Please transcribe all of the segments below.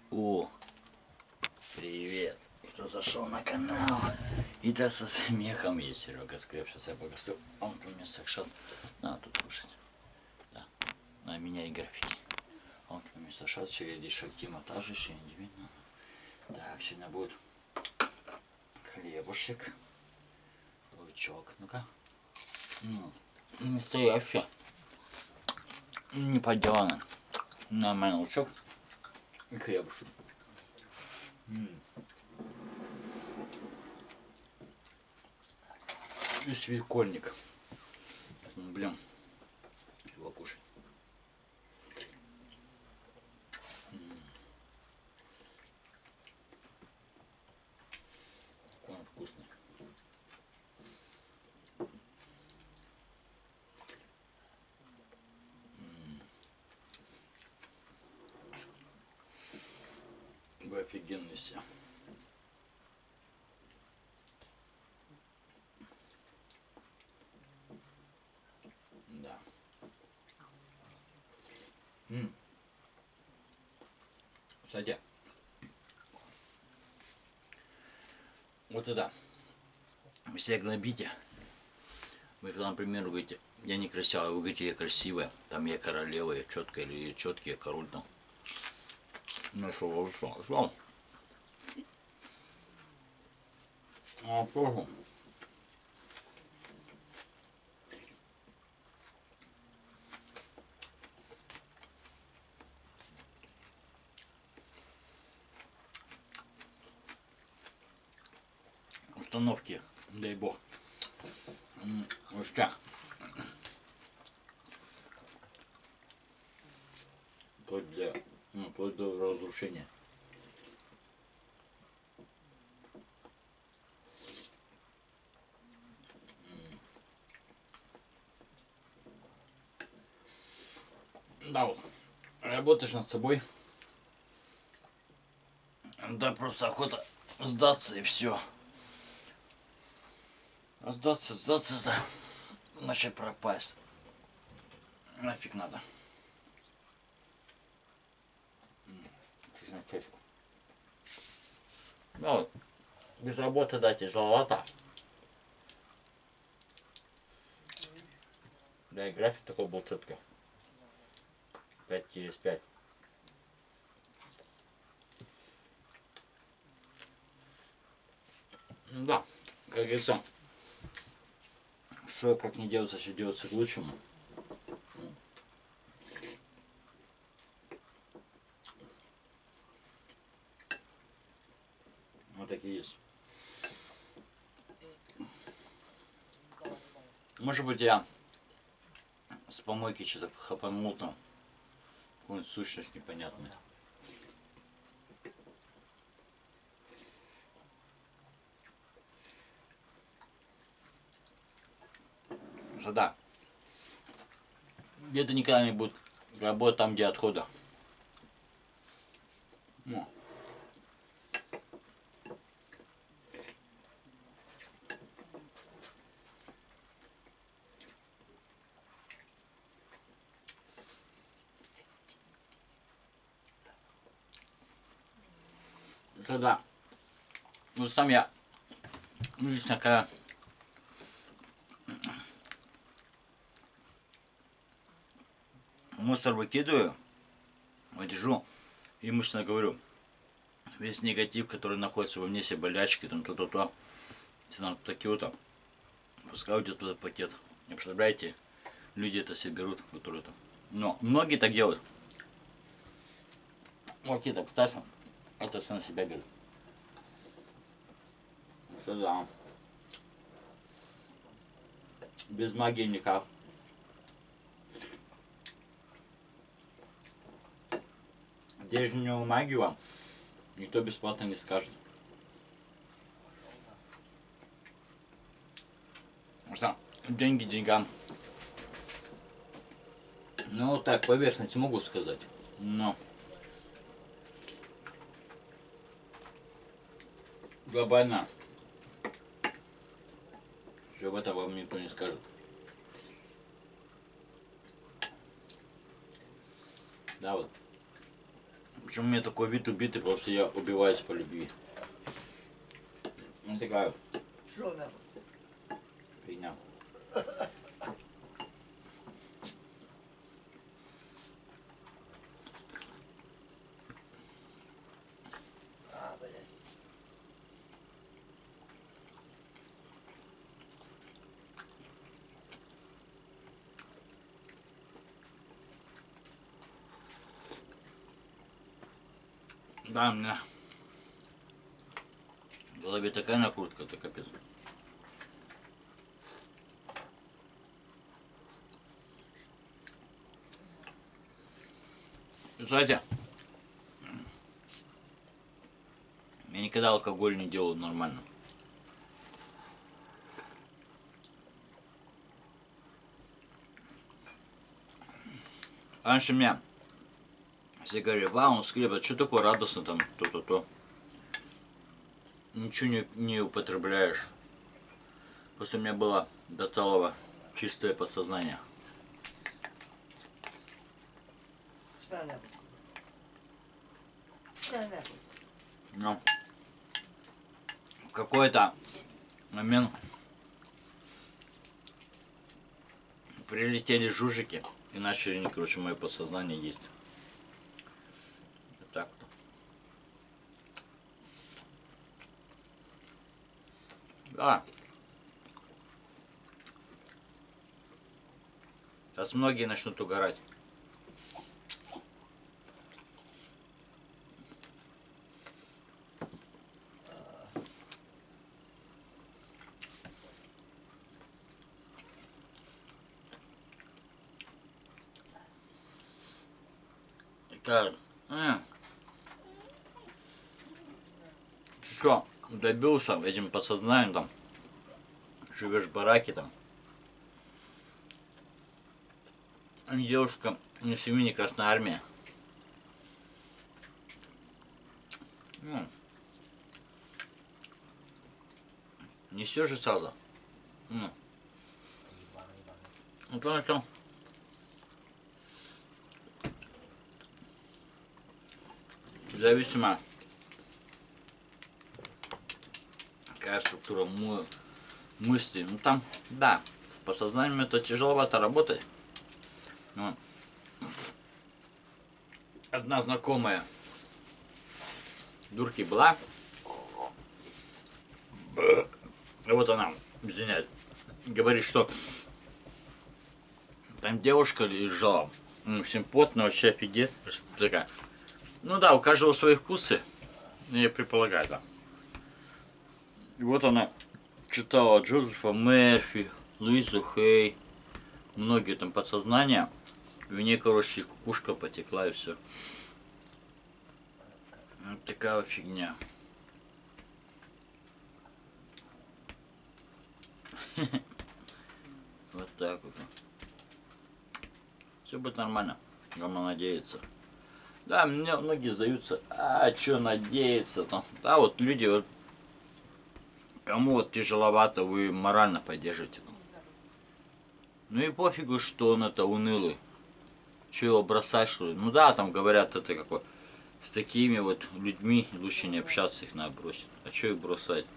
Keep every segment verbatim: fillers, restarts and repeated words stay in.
О, привет! Кто зашел на канал? И да, со смехом есть Серега Скреп. Сейчас я погостю. Он у меня сакшот. На, тут кушать. Да. На меня и графики. Он у меня сакшот. Череди шактима. Та же еще не видно. Так, сегодня будет хлебушек. Лучок. Ну-ка. Настоящий. Не поделано. Нормальный лучок. И хлебушек. И свекольник. Сейчас мы будем его кушать. Какой он вкусный. Вы офигенные все. Да. М. Кстати, вот это вы все гнобите. Вы, например, говорите, я не красивая, вы говорите, я красивая, там я королева, я четкая, или я четкий, я король там. Ну что, что, что? А тоже. Установки, дай бог. Ништяк. Вплоть для, ну, вплоть до разрушения. Да, вот. Работаешь над собой. Да, просто охота сдаться и все. А сдаться, сдаться, да. Начать пропасть. Нафиг надо. Чесночечку. Ну, без работы, да, тяжеловато. Да, и график такой был четкий. пять через пять. Да, как говорится, все как не делается, все делается к лучшему. Вот такие есть. Может быть, я с помойки что-то хапанул там. Какую-нибудь сущность непонятную. Что да. Где-то никогда не будет работать там, где отхода. Ну. Тогда, ну сам я лично когда мусор выкидываю, вот держу и мысленно говорю, весь негатив, который находится во мне, все болячки, там то-то-то, там такие вот, пускай уйдет туда пакет. Не представляете, люди это все берут, которые там. Но многие так делают. Окей, так ставим. Это все на себя берет. Что да. Без магии никак. Здешнюю магию вам никто бесплатно не скажет. Потому что деньги деньгам. Ну так, поверхность могу сказать. Но глобально все об этом вам никто не скажет. Да, вот. Почему у меня такой вид убитый, потому что я убиваюсь по любви. Ну такая фигня. Да, у меня в голове такая накрутка, это капец. Знаете, я никогда алкоголь не делал нормально. Раньше меня все говорили: вау, он скребет, что такое радостно там, то-то-то. Ничего не, не употребляешь. После меня было до целого чистое подсознание. Но в какой-то момент прилетели жужики и начали они, короче, мое подсознание есть. Вот так вот. Да. Сейчас многие начнут угорать. Так, а. Ты что, добился этим подсознанием там? Живешь в бараке там? А не девушка, не семьи, не Красная Армия. Ну, не все же сразу. Ну, ну то, что зависимо какая структура мы, мысли. Ну там, да, с подсознанием это тяжеловато работать. Но одна знакомая дурки была. Вот она, извиняюсь, говорит, что там девушка лежала, ну, всем потно, вообще офигеть. Такая. Ну да, у каждого свои вкусы, я предполагаю, да. И вот она читала Джозефа Мерфи, Луизу Хей, многие там подсознания. И у нее, короче, кукушка потекла и все. Вот такая вот фигня. Вот так вот. Все будет нормально. Главное надеяться. Да, мне многие сдаются, а что надеяться там. Да, вот люди, вот, кому вот тяжеловато, вы морально поддержите. Ну и пофигу, что он это унылый. Че его бросать, что ли? Ну да, там говорят, это какой. С такими вот людьми лучше не общаться, их надо бросить. А что их бросать?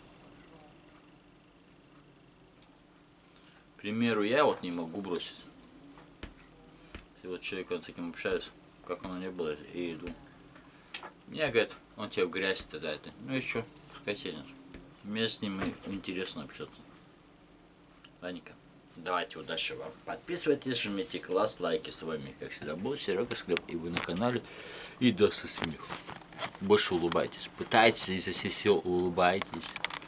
К примеру, я вот не могу бросить. Если вот человек, с кем общаюсь, как оно не было, и иду. Мне говорит, он тебя в грязь тогда это. Ну и что, скотина. Мне с ним интересно общаться. Ладненько. Давайте, удачи вам. Подписывайтесь, жмите класс, лайки. С вами, как всегда, был Серега Склеп, и вы на канале. И до со смех. Больше улыбайтесь. Пытайтесь изо всех сил улыбайтесь.